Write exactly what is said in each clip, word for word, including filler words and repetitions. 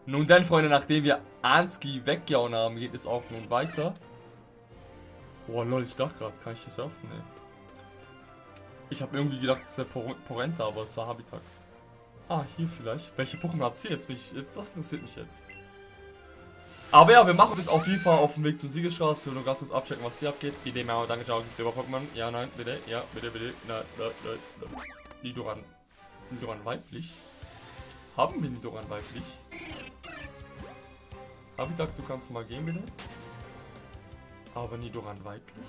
Nun denn, Freunde, nachdem wir Ansky weggehauen haben, geht es auch nun weiter. Boah, lol, ich dachte gerade, kann ich das öffnen? Nee. Ich habe irgendwie gedacht, es ist der Por Porenta, aber es ist der Habitat. Ah, hier vielleicht. Welche Pokémon hat sie jetzt? Mich, jetzt? Das interessiert mich jetzt. Aber ja, wir machen uns jetzt auf jeden Fall auf den Weg zur Siegesstraße. Wir nur ganz kurz abchecken, was hier abgeht. Idee, Mauer, danke, ciao, gibt's über Pokémon? Ja, nein, bitte, ja, bitte, bitte. Nein, nein, nein, nein. Nidoran. Nidoran weiblich? Haben wir Nidoran weiblich? Habitat, du kannst mal gehen, bitte. Aber Nidoran weiblich?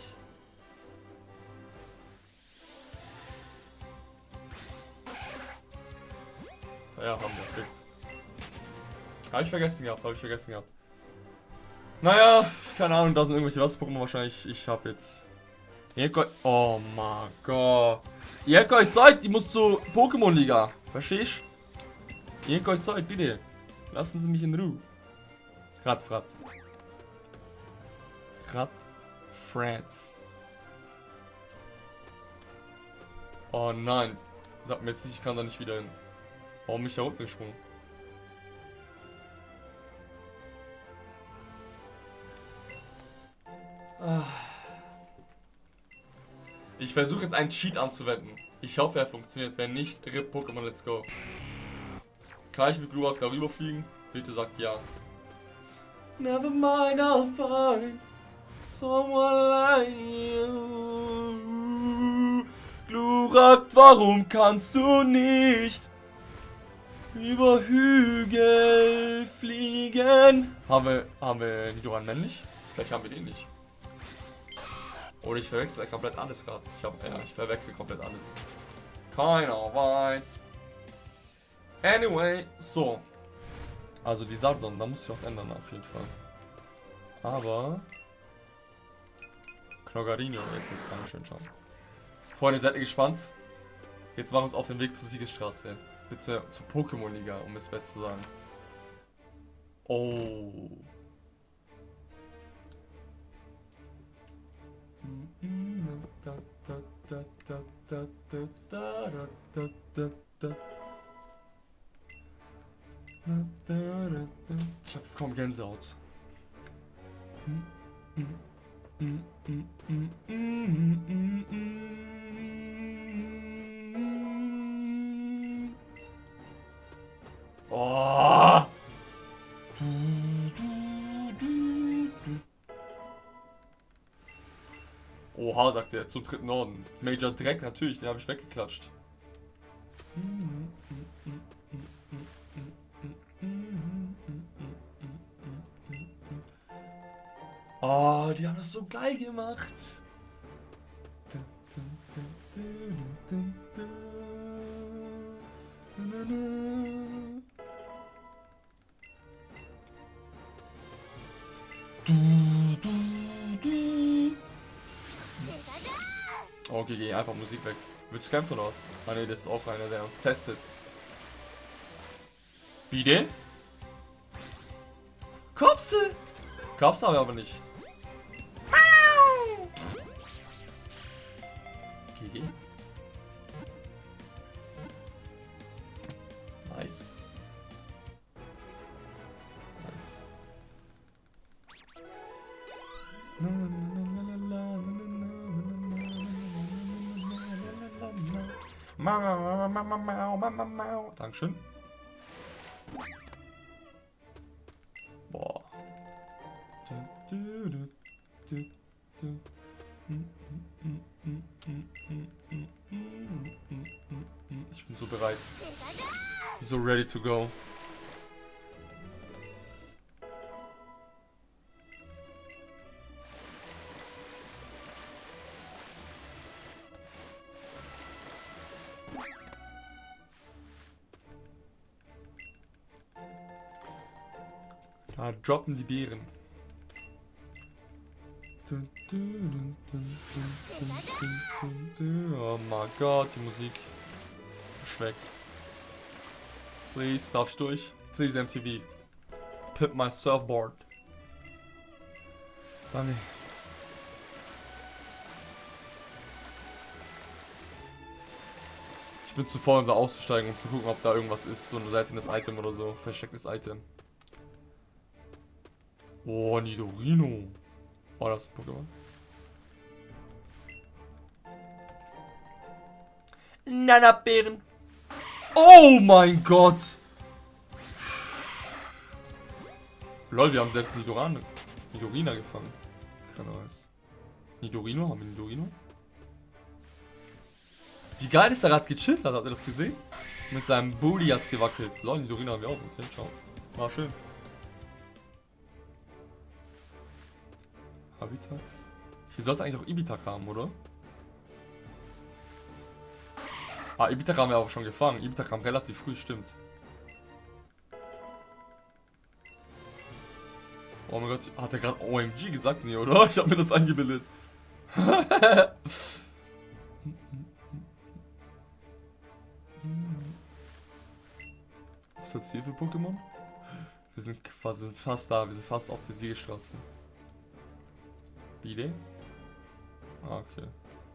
Ja, haben wir, okay. Habe ich vergessen gehabt, habe ich vergessen gehabt. Naja, keine Ahnung, da sind irgendwelche Wasser-Pokémon wahrscheinlich. Ich habe jetzt... Oh mein Gott. Ihr seid, die musst du Pokémon-Liga. Verstehst du? Ihr seid, bitte. Lassen Sie mich in Ruhe. Radfrat. Radfrats. Oh nein. Sag mir jetzt nicht, ich kann da nicht wieder hin. Warum bin ich da unten gesprungen? Ich versuche jetzt einen Cheat anzuwenden. Ich hoffe, er funktioniert. Wenn nicht, R I P Pokémon, let's go. Kann ich mit Glurak darüber fliegen? Bitte sagt ja. Never mind, I'll find someone like you. Glurak, warum kannst du nicht über Hügel fliegen? Haben wir, haben wir Nidoran männlich? Vielleicht haben wir den nicht. Oder ich verwechsel komplett alles gerade. Ich habe, ja, ich verwechsel komplett alles. Keiner weiß. Anyway, so. Also die Sardon, da muss ich was ändern auf jeden Fall. Aber Knoggerino, jetzt kann ich schön schauen. Freunde, seid ihr gespannt? Jetzt machen wir uns auf den Weg zur Siegesstraße. Bitte zur Pokémon-Liga, um es best zu sagen. Oh. Ich hab kaum Gänsehaut. Oh. Oha, sagt er, zum dritten Orden. Major Dreck, natürlich, den habe ich weggeklatscht. Oh, die haben das so geil gemacht. Okay, geh einfach Musik weg. Willst du kämpfen oder was? Ah ne, das ist auch einer, der uns testet. Bitte? Kopse! Kopse haben wir aber nicht. Okay. Nice. Nice. Dankeschön. Boah. Ich bin so bereit. So ready to go. Da droppen die Beeren. Oh mein Gott, die Musik ist weg. Please, darf ich durch? Please, M T V. Pimp my surfboard. Danke. Ich bin zu faul, um da auszusteigen und zu gucken, ob da irgendwas ist. So ein seltenes Item oder so. Verstecktes Item. Oh, Nidorino. Oh, das ist ein Pokémon. Nanabeeren. Oh mein Gott. Lol, wir haben selbst Nidoran, Nidorina gefangen. Keine Ahnung. Nidorino? Haben wir Nidorino? Wie geil ist er gerade gechillt hat, habt ihr das gesehen? Mit seinem Booty hat's gewackelt. Lol, Nidorino haben wir auch. Okay, ciao. War schön. Habitat? Hier soll es eigentlich auch Ibitak haben, oder? Ah, Ibitak haben wir auch schon gefangen. Ibitak kam relativ früh, stimmt. Oh mein Gott, hat er gerade O M G gesagt? Nee, oder? Ich habe mir das eingebildet. Was ist das Ziel für Pokémon? Wir sind, wir sind fast da, wir sind fast auf der Siegestraße. Bide? Ah, okay.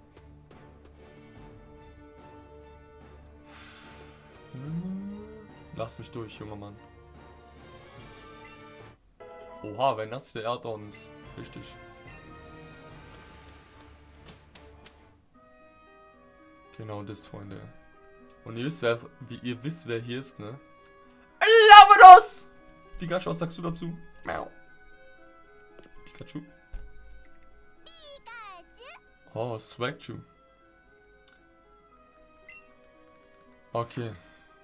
Lass mich durch, junger Mann. Oha, wenn das der Erdorn ist. Richtig. Genau das, Freunde. Und ihr wisst, wer, wie ihr wisst, wer hier ist, ne? Lavados! Pikachu, was sagst du dazu? Miau. Pikachu. Oh, Swagchu. Okay.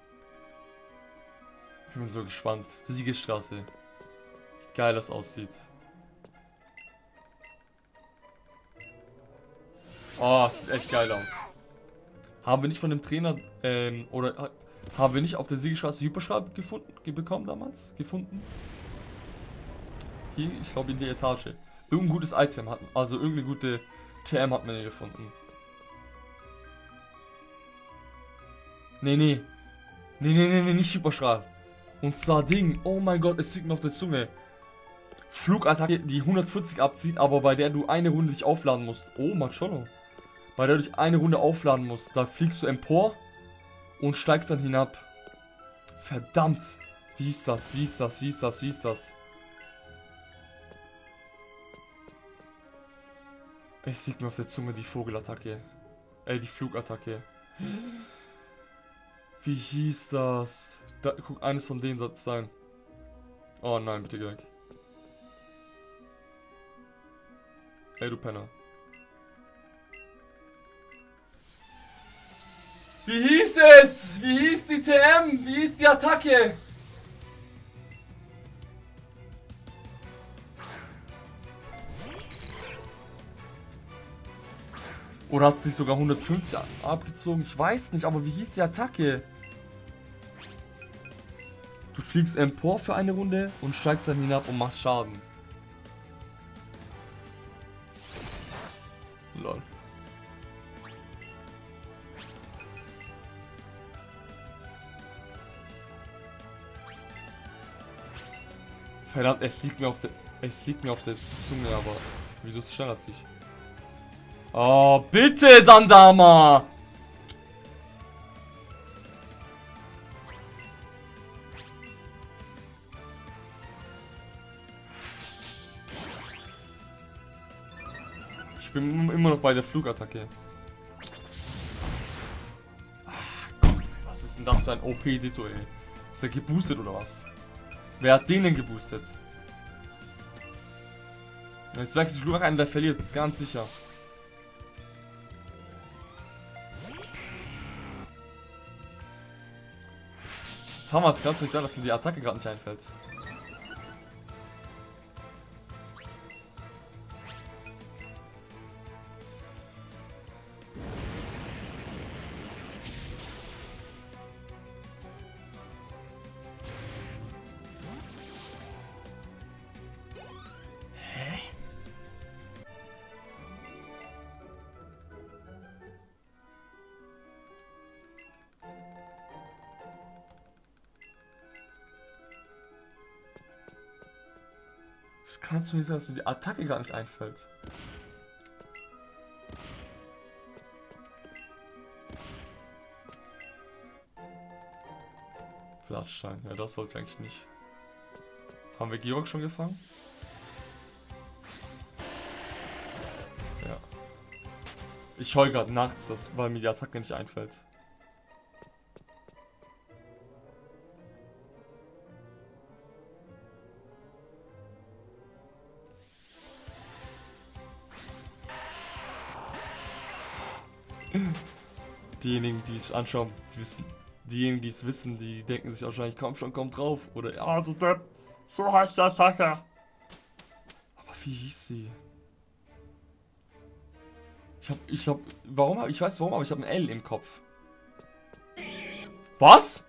Ich bin so gespannt. Die Siegesstraße. Wie geil das aussieht. Oh, sieht echt geil aus. Haben wir nicht von dem Trainer, ähm, oder haben wir nicht auf der Siegesstraße Hyperschrab gefunden, bekommen damals? Gefunden? Hier, ich glaube in der Etage. Irgendein gutes Item hatten, also irgendeine gute T M hat man hier gefunden. Nee, nee. Nee, nee, nee, nee, nicht Hyperstrahl. Und zwar Ding, oh mein Gott, es liegt mir auf der Zunge. Flugattacke, die hundertvierzig abzieht, aber bei der du eine Runde dich aufladen musst. Oh, Macholo. Bei der du dich eine Runde aufladen musst. Da fliegst du empor und steigst dann hinab. Verdammt. Wie ist das? Wie ist das? Wie ist das? Wie ist das? Es liegt mir auf der Zunge die Vogelattacke. Ey, die Flugattacke. Wie hieß das? Da, guck, eines von denen soll es sein. Oh nein, bitte geh weg. Ey, du Penner. Wie hieß es? Wie hieß die T M? Wie hieß die Attacke? Oder hat es nicht sogar hundertfünfzig abgezogen? Ich weiß nicht, aber wie hieß die Attacke? Du fliegst empor für eine Runde und steigst dann hinab und machst Schaden. Lol. Verdammt, es liegt mir auf der. Es liegt mir auf der Zunge, aber. Wieso ist es schneller als ich? Oh, bitte, Sandama! Ich bin immer noch bei der Flugattacke. Ach, komm, was ist denn das für ein O P-Ditto, ey? Ist der geboostet oder was? Wer hat den denn geboostet? Jetzt wechselt Flugach einen, der verliert, ganz sicher. Jetzt haben wir es gerade nicht sein, dass mir die Attacke gerade nicht einfällt. Das kannst du nicht sagen, dass mir die Attacke gar nicht einfällt. Blattstein, ja, das sollte eigentlich nicht. Haben wir Georg schon gefangen? Ich heul gerade nachts, das, weil mir die Attacke nicht einfällt. Diejenigen, die es anschauen, die wissen, diejenigen, die es wissen, die denken sich wahrscheinlich, komm schon, komm drauf. Oder, ja, so Depp, so heißt der Attacke. Aber wie hieß sie? Ich hab, ich hab, warum hab, ich weiß warum, aber ich habe ein L im Kopf. Was?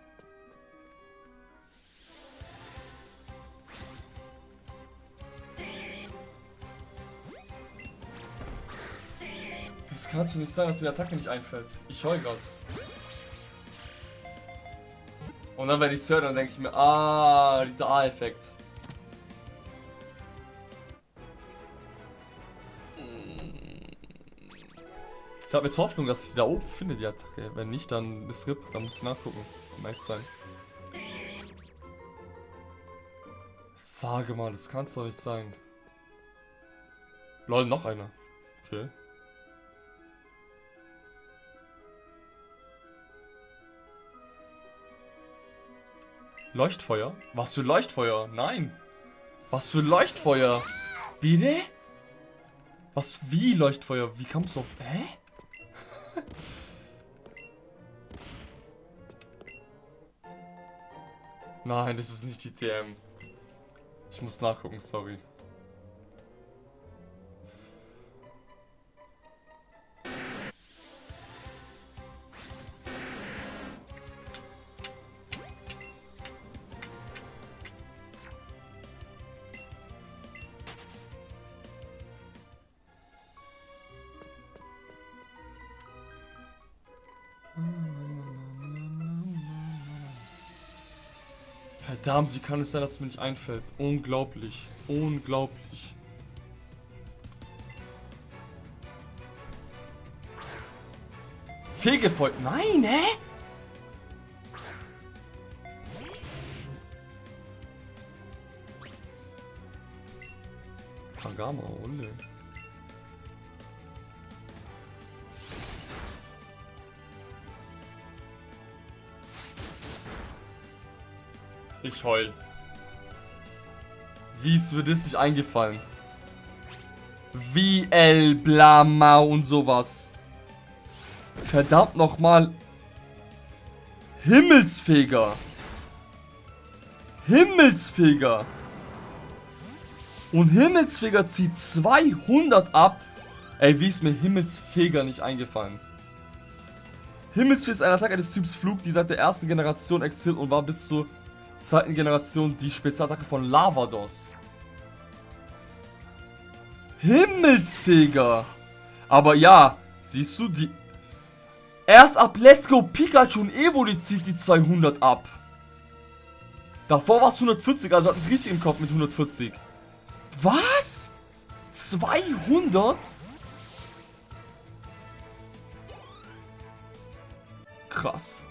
Das kann doch nicht sein, dass mir die Attacke nicht einfällt. Ich heul grad. Und dann, wenn ich es höre, dann denke ich mir, ah, dieser A-Effekt. Ich habe jetzt Hoffnung, dass ich die da oben finde, die Attacke. Wenn nicht, dann ist R I P, dann muss ich nachgucken. Um ehrlich zu sein. Sage mal, das kann es doch nicht sein. Lol, noch einer. Okay. Leuchtfeuer? Was für Leuchtfeuer? Nein. Was für Leuchtfeuer? Bitte? Was wie Leuchtfeuer? Wie kommst du auf... Hä? Nein, das ist nicht die T M. Ich muss nachgucken, sorry. Verdammt, wie kann es sein, dass es mir nicht einfällt? Unglaublich. Unglaublich. Fegefeuer. Nein, hä? Kangama, Ole. Ich heul. Wie ist mir das nicht eingefallen? Wie El Blamau und sowas. Verdammt nochmal. Himmelsfeger. Himmelsfeger. Und Himmelsfeger zieht zweihundert ab. Ey, wie ist mir Himmelsfeger nicht eingefallen? Himmelsfeger ist eine Attacke des Typs Flug, die seit der ersten Generation existiert und war bis zur zweiten Generation die Spezialattacke von Lavados. Himmelsfeger. Aber ja, siehst du, die... Erst ab Let's Go Pikachu und Evoli zieht die zweihundert ab. Davor war es hundertvierzig, also hatte ich richtig im Kopf mit hundertvierzig. Was? zweihundert? Krass.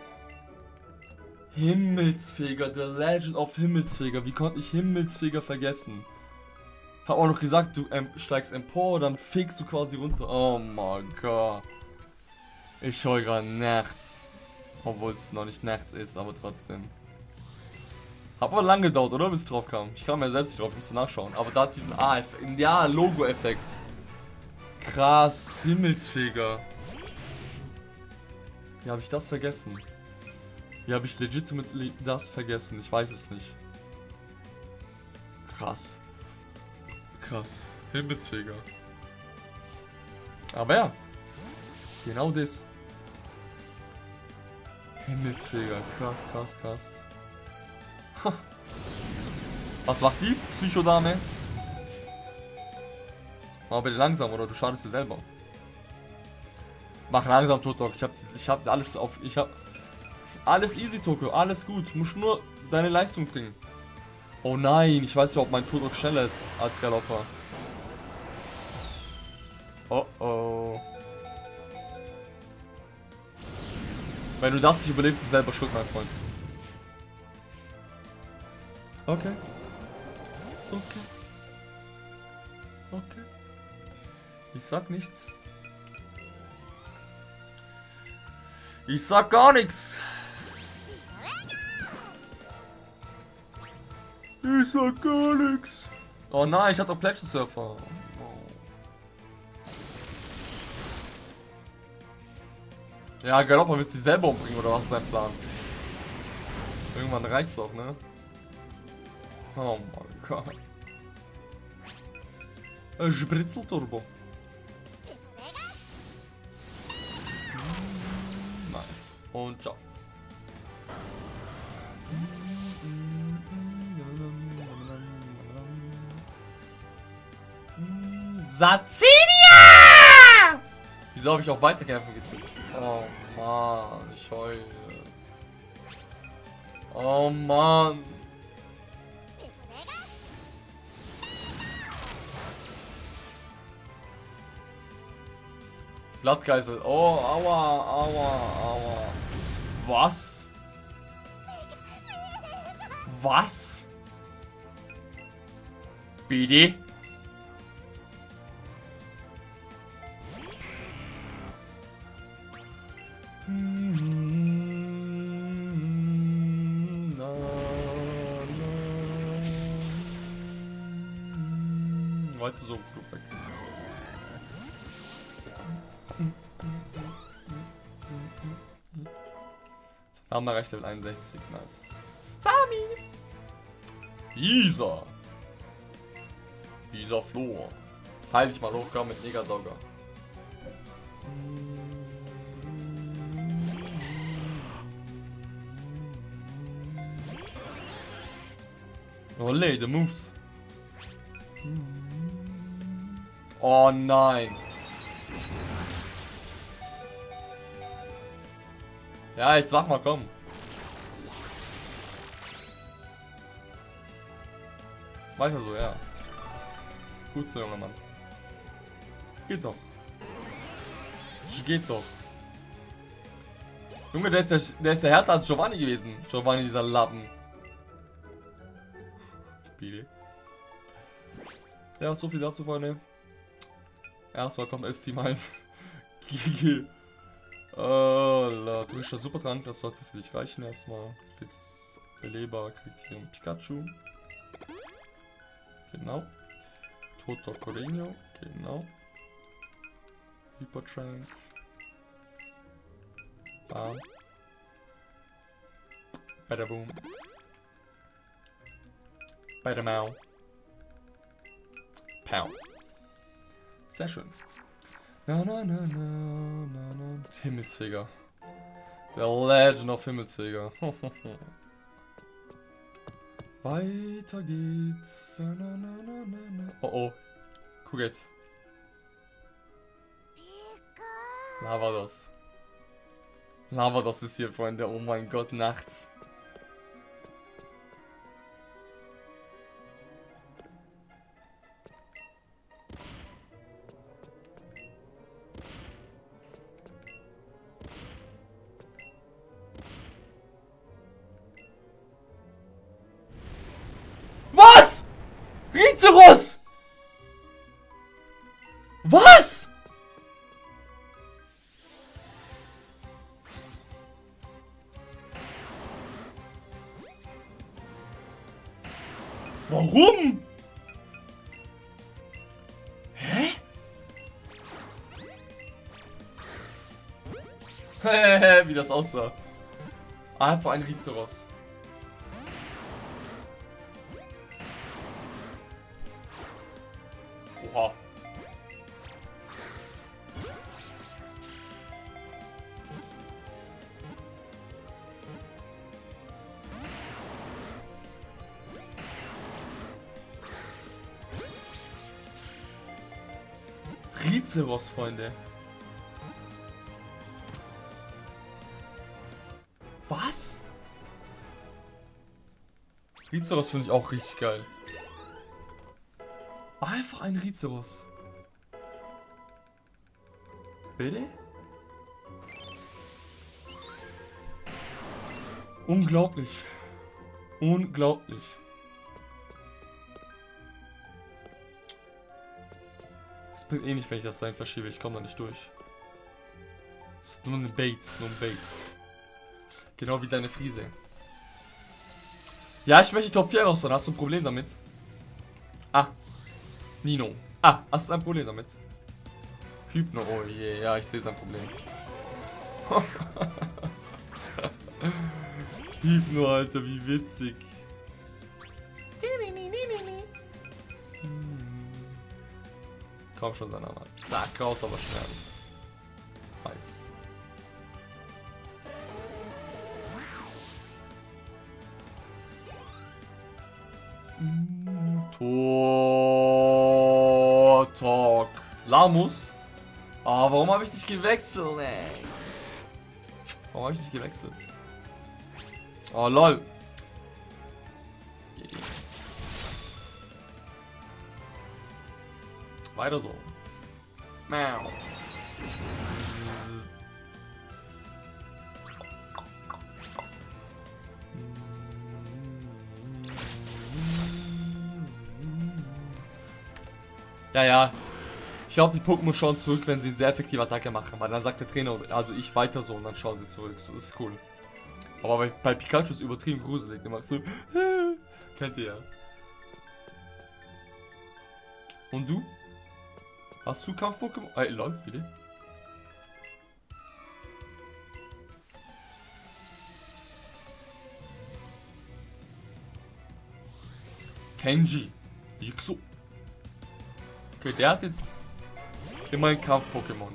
Himmelsfeger, The Legend of Himmelsfeger. Wie konnte ich Himmelsfeger vergessen? Hab auch noch gesagt, du ähm, steigst empor, dann fegst du quasi runter. Oh mein Gott. Ich heul gerade nachts. Obwohl es noch nicht nachts ist, aber trotzdem. Hat aber lang gedauert, oder? Bis es drauf kam. Ich kam ja selbst nicht drauf, ich musste nachschauen. Aber da hat diesen A-Effekt. Ja, Logo-Effekt. Krass, Himmelsfeger. Wie habe ich das vergessen? Wie habe ich legitimately das vergessen? Ich weiß es nicht. Krass. Krass. Himmelsfeger. Aber ja. Genau das. Himmelsfeger. Krass, krass, krass. Was macht die Psychodame? Mach bitte langsam, oder du schadest dir selber. Mach langsam, Totok. Ich hab, ich hab alles auf. Ich hab. Alles easy, Toko. Alles gut. Du musst nur deine Leistung bringen. Oh nein, ich weiß überhaupt, mein Totok schneller ist als Galopper. Oh oh. Wenn du das nicht überlebst, bist du selber schuld, mein Freund. Okay. Okay. Okay. Ich sag nichts. Ich sag gar nichts. Ich sag gar nichts. Oh nein, ich hatte doch Pleasure Surfer. Ja, Galoppa willst du dich selber umbringen oder was ist dein Plan? Irgendwann reicht's auch, ne? Oh mein Gott. Ein Spritzelturbo. Nice. Und ciao. Sazinia! Wieso habe ich auch weiterkämpfen gedrückt? Oh Mann, ich heule. Oh Mann. Blattgeisel. Oh, aua, aua, aua. Was? Was? Bitte? Weiter so, weg. Name erreicht Level einundsechzig. Nice. Stami! Isa! Isa Floh. Heil dich mal hoch, komm mit Negasauger. Olé, the moves. Oh nein. Ja, jetzt mach mal, komm. Weiter so, ja. Gut so, junger Mann. Geht doch. Geht doch. Junge, der ist ja, der ist ja härter als Giovanni gewesen. Giovanni, dieser Lappen. Bitte. Ja, so viel dazu, Freunde. Erstmal kommt das Team ein. G G. Oh, la, du bist ja super dran, das sollte für dich reichen erstmal. Kriegst Beleber, kriegt hier ein Pikachu. Genau. Toto Corino, genau. Hypertrank. Bam. Bada boom. Bada mau. Pow. Sehr schön. Na na na na na na. Himmelsträger. Der Legend of Himmelsträger. Weiter geht's. Na, na, na, na, na. Oh oh. Guck jetzt. Lavados. Lavados ist hier, Freunde. Oh mein Gott, nachts. Was? Rizeros! Was? Warum? Hä? Wie das aussah. Einfach ein Rizeros. Oha. Rizeros, Freunde. Was? Rizeros finde ich auch richtig geil. Einfach ein Rizeros. Bitte? Unglaublich. Unglaublich. Es bringt eh nicht, wenn ich das dahin verschiebe. Ich komme da nicht durch. Ist nur ein Bait, ist nur ein Bait. Genau wie deine Friese. Ja, ich möchte Top vier rausfahren. Hast du ein Problem damit? Ah. Nino. Ah, hast du ein Problem damit? Hypno. Oh je, ja, ich sehe sein Problem. Hypno, Alter, wie witzig. Komm schon, seiner Mann. Zack, raus, aber schnell. Nice. Tor Talk. Lamus. Ah, warum habe ich dich gewechselt, ey? Warum habe ich dich gewechselt? Oh, lol. Weiter so. Miau. Ja, ja. Ich glaube, die Pokémon schauen zurück, wenn sie eine sehr effektive Attacke machen. Weil dann sagt der Trainer, also ich weiter so und dann schauen sie zurück. So, das ist cool. Aber bei, bei Pikachu ist übertrieben gruselig. Der macht so. Kennt ihr ja. Und du? Hast du Kampf-Pokémon? Ey, lol, bitte. Kenji. Yuxu. Okay, der hat jetzt immer ein Kampf-Pokémon.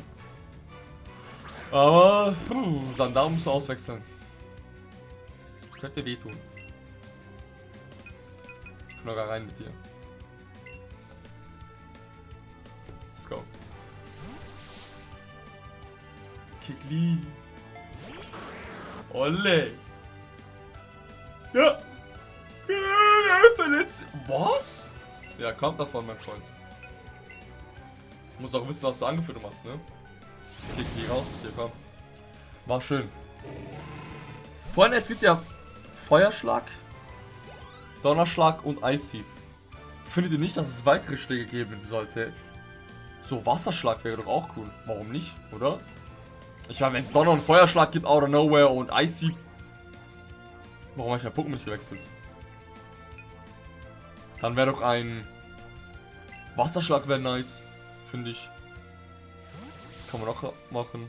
Aber, puh, Sandar musst du auswechseln. Könnte wehtun. Ich kann da rein mit dir. Let's go. Kikli. Olle. Ja. Ja, verletzt. Was? Ja, kommt davon, mein Freund. Du musst auch wissen, was du angeführt hast, ne? Kikli, raus mit dir, komm. War schön. Freunde, es gibt ja Feuerschlag, Donnerschlag und Eishieb. Findet ihr nicht, dass es weitere Schläge geben sollte? So, Wasserschlag wäre doch auch cool. Warum nicht, oder? Ich meine, wenn es Donner- und Feuerschlag gibt, out of nowhere und Eishieb. Warum habe ich mein Pokémon nicht gewechselt? Dann wäre doch ein Wasserschlag wäre nice, finde ich. Das kann man auch machen.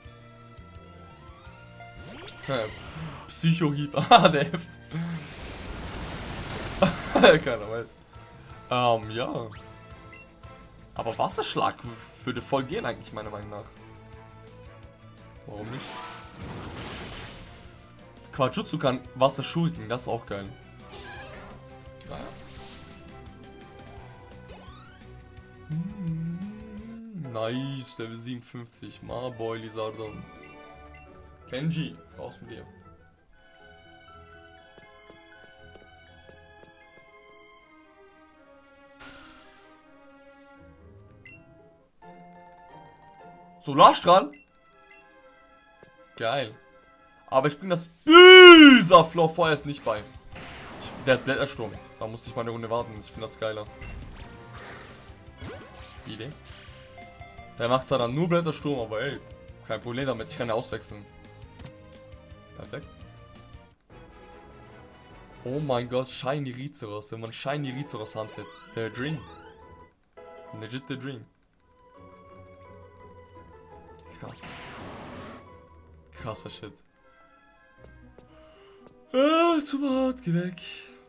Ja, Psycho-Hieb. Ah, der F. Keiner weiß. Ähm, ja. Aber Wasserschlag würde voll gehen eigentlich, meiner Meinung nach. Warum nicht? Quajutsu kann Wasser schulden, das ist auch geil. Naja. Nice, Level siebenundfünfzig. Marboy, Lizardon. Kenji, raus mit dir. Solarstrahl? Geil. Aber ich bringe das böse Floor vorerst nicht bei. Ich, der hat Blättersturm. Da musste ich mal eine Runde warten. Ich finde das geiler. Die Idee. Der macht zwar dann nur Blättersturm, aber ey, kein Problem damit. Ich kann ja auswechseln. Perfekt. Oh mein Gott, Shiny Rizeros. Wenn man Shiny Rizeros huntet. Der Dream. Legit the Dream. Krass. Krasser Shit. Ah, super hart, geh weg.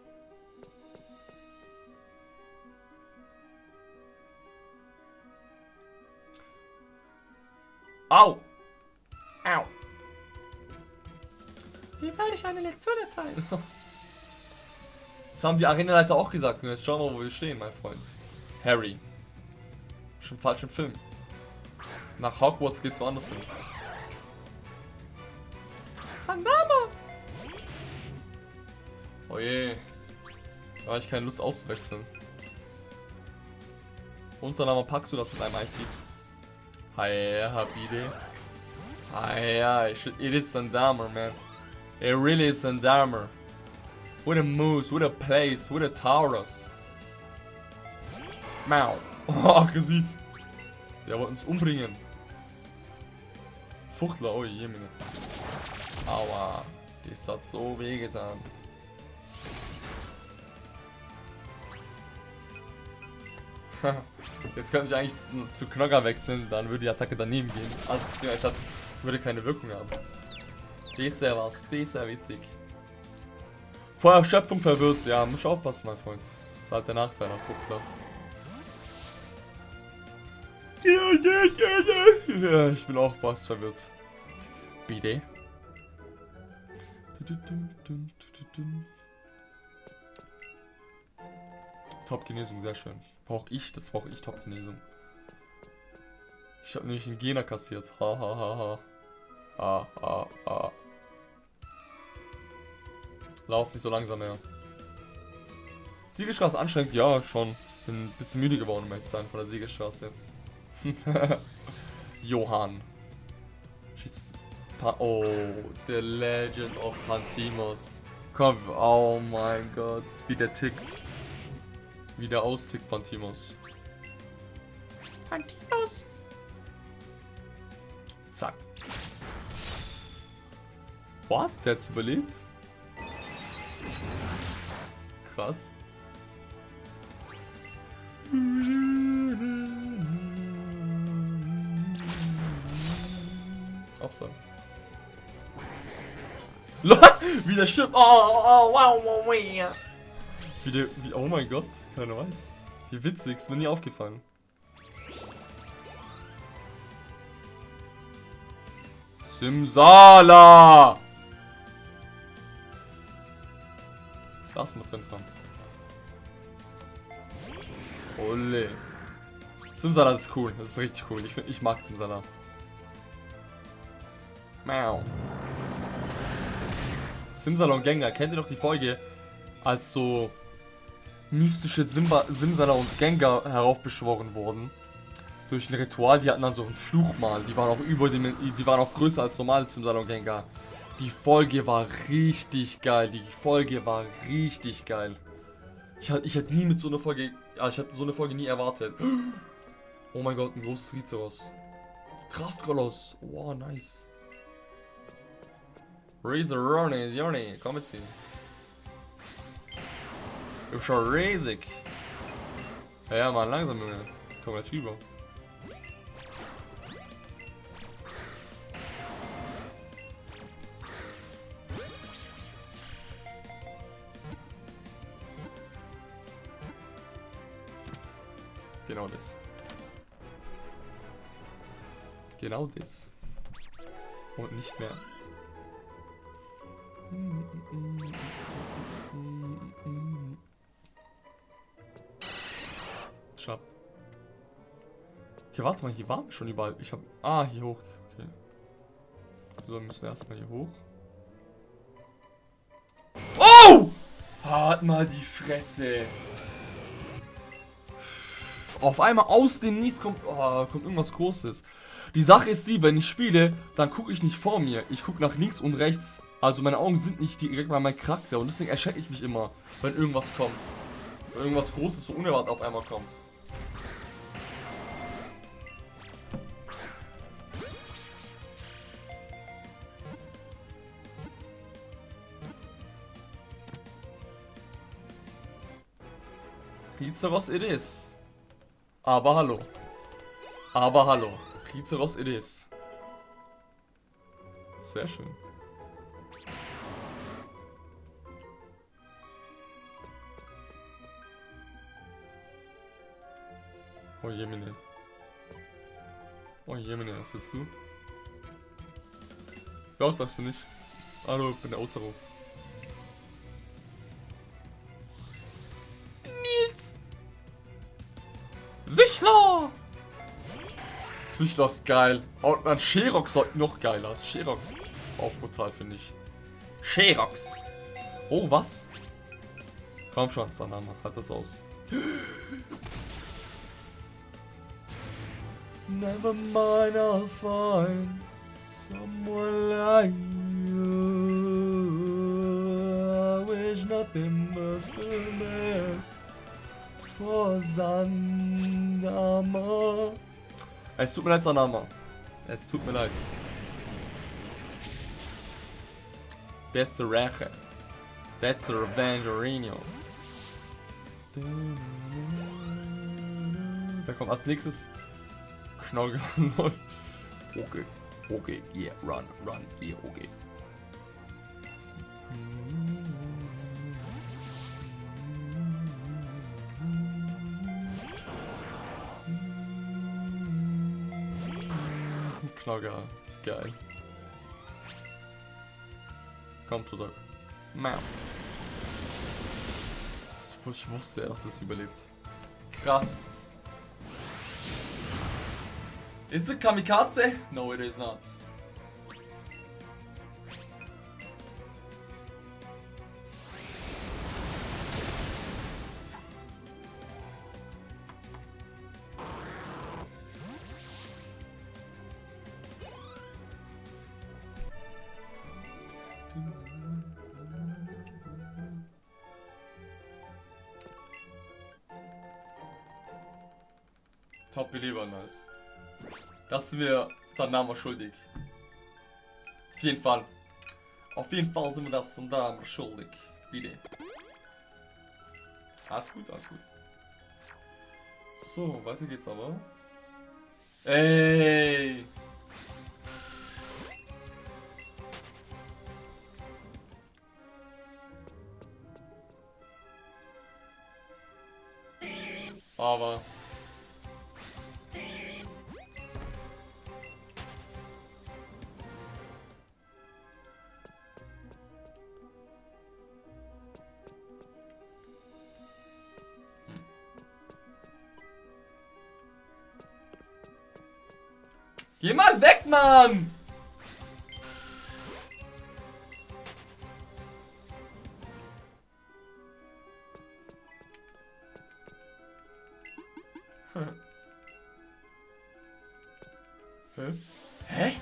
Au! Au! Wie werde ich eine Lektion erteilen? Das haben die Arenaleiter auch gesagt. Und jetzt schauen wir, wo wir stehen, mein Freund. Harry. Schon falsch im Film. Nach Hogwarts geht's woanders hin. Sandama! Oh je. Da habe ich keine Lust auszuwechseln. Und Sandama, packst du das mit einem Eishieb? Hi, Habide. Hi, ja, it is Sandama, man. It really is Sandama. With a moose, with a place, with a Taurus. Mau. Oh, aggressiv. Der wollte uns umbringen. Fuchtler, oh je, Mine. Aua. Das hat so weh getan. Jetzt könnte ich eigentlich zu, zu Knocker wechseln, dann würde die Attacke daneben gehen. Also beziehungsweise würde keine Wirkung haben. Das wäre was, das wäre witzig. Vor Erschöpfung verwirrt, ja, muss aufpassen, mein Freund. Das ist halt der Nachteil an Fuchtler. Ja, ich bin auch fast verwirrt. Bitte. Top-Genesung, sehr schön. Brauche ich, das brauche ich, Top-Genesung. Ich habe nämlich einen Gegner kassiert. Ha ha ha ha. Ha ha ha. Lauf nicht so langsam mehr. Siegelstraße anstrengend, ja, schon. Bin ein bisschen müde geworden, um ehrlich zu sein, von der Siegelstraße. Johann. Oh, The Legend of Pantimos. Komm, oh mein Gott, wie der tickt. Wie der austickt, Pantimos. Pantimos. Zack. What? Der hat's überlebt? Krass. Absagen. Wie der stimmt. Oh, oh, wow, wow, wow. Wie der, wie, oh mein Gott, keiner weiß. Wie witzig, ist mir nie aufgefallen. Simsala! Lass mal drin kommen. Ole. Simsala ist cool, das ist richtig cool. Ich, ich mag Simsala. Miau. Simsala und Gengar, kennt ihr doch die Folge, als so mystische Simba, Simsala und Gengar heraufbeschworen wurden? Durch ein Ritual, die hatten dann so einen Fluch mal, die waren auch über dem, die waren auch größer als normale Simsala und Gengar. Die Folge war richtig geil, die Folge war richtig geil. Ich, ich hätte nie mit so einer Folge, ja, ich hätte so eine Folge nie erwartet. Oh mein Gott, ein großes Rizeros. Kraftrollos, wow, nice. Razor Ronnie, Johnny, komm mit ziehen. Ist schon riesig. Ja, ja, mal langsam, Junge. Komm gleich rüber. Genau das. Genau das. Und nicht mehr. Schnapp. Okay, warte mal, hier waren wir schon überall. Ich hab. Ah, hier hoch. Okay. So, wir müssen erstmal hier hoch. Oh! Halt mal die Fresse. Auf einmal aus dem Nichts kommt, oh, kommt irgendwas Großes. Die Sache ist die, wenn ich spiele, dann gucke ich nicht vor mir. Ich gucke nach links und rechts. Also meine Augen sind nicht direkt bei meinem Charakter. Und deswegen erschrecke ich mich immer, wenn irgendwas kommt. Wenn irgendwas Großes so unerwartet auf einmal kommt. Rizeros it is. Aber hallo. Aber hallo. Rizeros it is. Sehr schön. Oh Jemine. Oh Jemine, was willst du? Ja, was bin ich? Hallo, ich bin der Ozaro. Nils! Sichler! Sichler ist geil. Und dann Sherox sollte noch geiler. Sherox ist auch brutal, finde ich. Sherox! Oh, was? Komm schon, Sanama, halt das aus. Never mind, I'll find someone like you. I wish nothing but the best for Sanama. Es tut mir leid, Sanama. Es tut mir leid. That's the Rache. That's the Revengerino. Da kommt als nächstes Knorr. Okay, okay, yeah, run, run, yeah, okay. Knogger, geil. Komm zurück. Ma'am. Ich wusste, dass es überlebt. Krass. Is it Kamikaze? No, it is not. Top Belieber, nice. Das sind wir Sandama schuldig. Auf jeden Fall. Auf jeden Fall sind wir das Sandama schuldig. Bitte. Alles gut, alles gut. So, weiter geht's aber. Ey! Aber... Geh mal weg, Mann! Hä? Hä?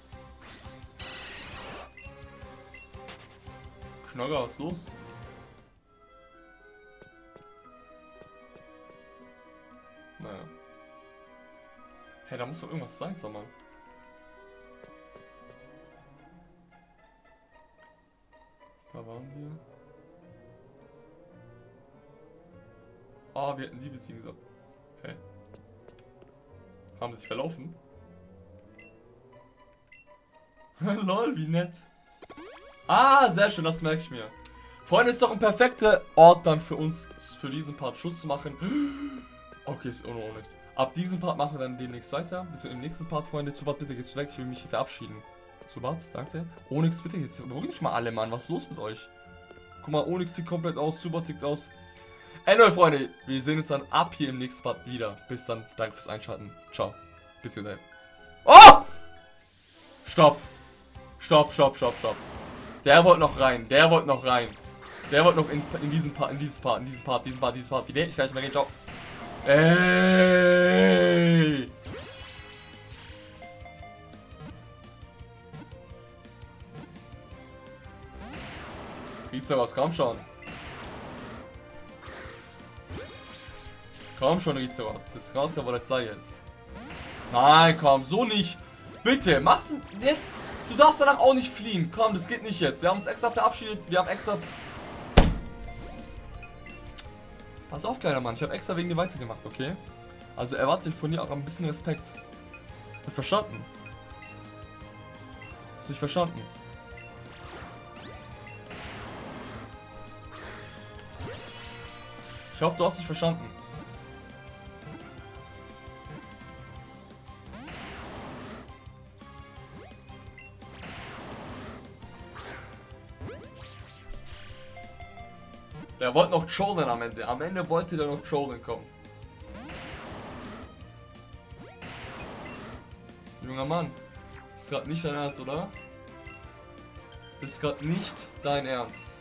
Knogger, was ist los? Naja. Hey, da muss doch irgendwas sein, sag mal. Da waren wir. Ah, oh, wir hätten sie besiegen sollen. Hä? Haben sie sich verlaufen? Lol, wie nett. Ah, sehr schön, das merke ich mir. Freunde, ist doch ein perfekter Ort dann für uns, für diesen Part Schluss zu machen. Okay, ist ohne Onyx. Ab diesem Part machen wir dann demnächst weiter. Bis zum nächsten Part, Freunde. Zubat, bitte gehst du weg. Ich will mich hier verabschieden. Zubat, danke. Onyx, bitte jetzt. Beruhigt mich mal alle, Mann. Was ist los mit euch? Guck mal, Onyx sieht komplett aus. Zubat tickt aus. Anyway, Freunde. Wir sehen uns dann ab hier im nächsten Part wieder. Bis dann. Danke fürs Einschalten. Ciao. Bis wieder. Oh! Stopp. Stopp, stopp, stopp, stopp. Der wollte noch rein. Der wollte noch rein. Der wollte noch in, in diesen Part, in dieses Part, in diesen Part, diesen Part, diesen Part. Nee, ich kann nicht mehr gehen. Ciao. Ey! Rizeros, komm schon. Komm schon, Rizeros. Das ist raus, ja wohl der Zeit jetzt. Nein, komm, so nicht. Bitte, mach's jetzt. Du darfst danach auch nicht fliehen. Komm, das geht nicht jetzt. Wir haben uns extra verabschiedet. Wir haben extra... Pass auf, kleiner Mann. Ich habe extra wegen dir weitergemacht, okay? Also erwarte ich von dir auch ein bisschen Respekt. Verstanden? Hast du mich verstanden? Ich hoffe, du hast mich verstanden. Der wollte noch trollen am Ende. Am Ende wollte der noch trollen kommen. Junger Mann, ist gerade nicht dein Ernst, oder? Ist gerade nicht dein Ernst.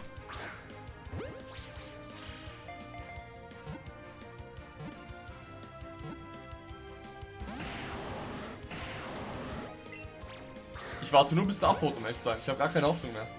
Ich warte nur bis der abhaut, um ehrlich zu sein. Ich habe gar keine Hoffnung mehr.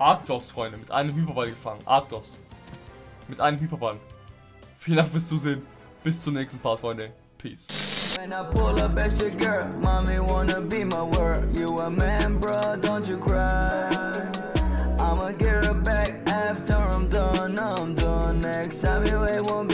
Arctos, Freunde, mit einem Hyperball gefangen. Arctos. Mit einem Hyperball. Vielen Dank fürs Zusehen. Bis zum nächsten Part, Freunde. Peace. When I pull up at your girl, mommy wanna be my world. You a man, bro, don't you cry. I'ma get her back after I'm done, I'm done. Next time you ain't won't be